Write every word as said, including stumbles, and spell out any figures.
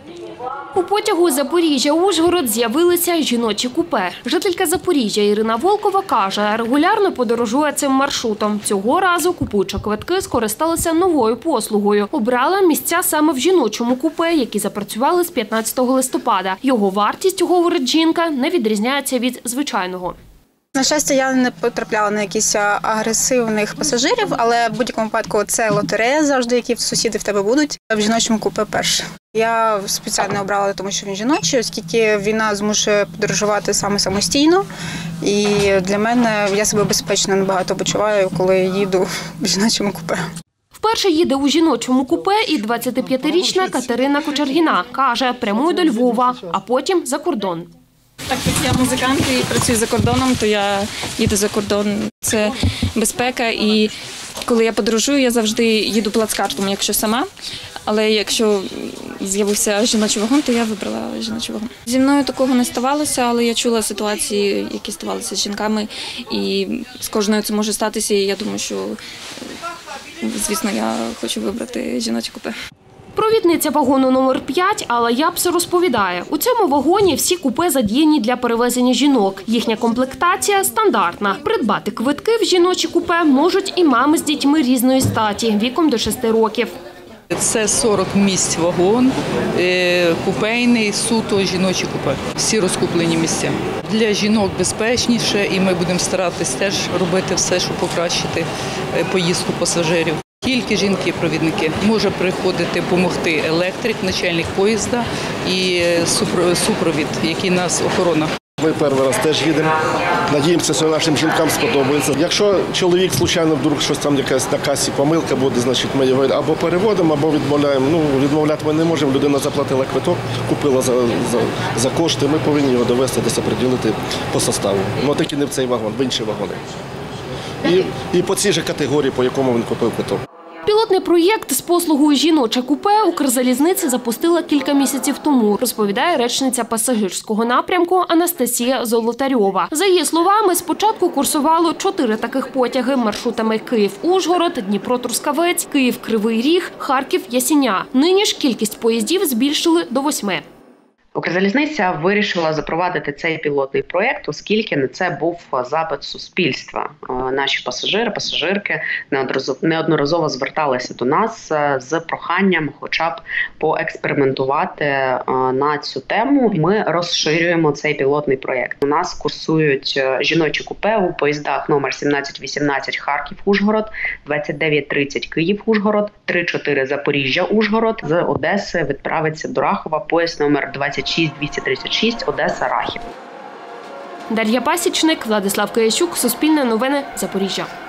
У потягу Запоріжжя-Ужгород з'явилися жіночі купе. Жителька Запоріжжя Ірина Волкова каже, регулярно подорожує цим маршрутом. Цього разу, купуючи квитки, скористалася новою послугою. Обрала місця саме в жіночому купе, які запрацювали з п'ятнадцятого листопада. Його вартість, говорить жінка, не відрізняється від звичайного. На щастя, я не потрапляла на якісь агресивних пасажирів, але в будь-якому випадку це лотерея завжди, які сусіди в тебе будуть. В жіночому купе перше. Я спеціально обрала, тому що він жіночий, оскільки війна змушує подорожувати саме самостійно. І для мене я себе безпечно набагато почуваю, коли їду в жіночому купе. Вперше їде у жіночому купе і двадцятип'ятирічна Катерина Кочергіна. Каже, прямує до Львова, а потім за кордон. Так як я музикант і працюю за кордоном, то я їду за кордон. Це безпека, і коли я подорожую, я завжди їду плацкартом, якщо сама. Але якщо з'явився жіночий вагон, то я вибрала жіночий вагон. Зі мною такого не ставалося, але я чула ситуації, які ставалися з жінками. І з кожною це може статися, і я думаю, що, звісно, я хочу вибрати жіноче купе. Провідниця вагону номер п'ять Алла Япс розповідає, у цьому вагоні всі купе задіяні для перевезення жінок. Їхня комплектація стандартна. Придбати квитки в жіночі купе можуть і мами з дітьми різної статі, віком до шести років. Це сорок місць вагон, купейний, суто жіночі купе. Всі розкуплені місця. Для жінок безпечніше, і ми будемо старатися теж робити все, щоб покращити поїздку пасажирів. Тільки жінки-провідники. Може приходити, допомогти електрик, начальник поїзда і супровід, який нас охорона. Ми перший раз теж їдемо. Надіємося, що нашим жінкам сподобається. Якщо чоловік, случайно, вдруг щось там, якась на касі помилка буде, значить ми його або переводимо, або відмовляємо. Ну, відмовляти ми не можемо, людина заплатила квиток, купила за, за, за кошти, ми повинні його довести, десь оприділити по составу. Ну, тільки не в цей вагон, в інші вагони. І, і по цій же категорії, по якому він купив квиток. Пілотний проєкт з послугою «Жіноче купе» Укрзалізниця запустила кілька місяців тому, розповідає речниця пасажирського напрямку Анастасія Золотарьова. За її словами, спочатку курсувало чотири таких потяги маршрутами Київ-Ужгород, Дніпро-Трускавець, Київ-Кривий Ріг, Харків-Ясіня. Нині ж кількість поїздів збільшили до восьми. Укрзалізниця вирішила запровадити цей пілотний проєкт, оскільки на це був запит суспільства. Наші пасажири, пасажирки неодноразово зверталися до нас з проханням хоча б поекспериментувати на цю тему. Ми розширюємо цей пілотний проєкт. У нас курсують жіночі купе у поїздах номер сімнадцять вісімнадцять Харків-Ужгород, двадцять дев'ять тридцять Київ-Ужгород, тридцять чотири Запоріжжя-Ужгород. З Одеси відправиться до Рахова поїзд номер двадцять шість двісті тридцять шість Одеса-Рахів. Дар'я Пасічник, Владислав Киящук, Суспільне новини, Запоріжжя.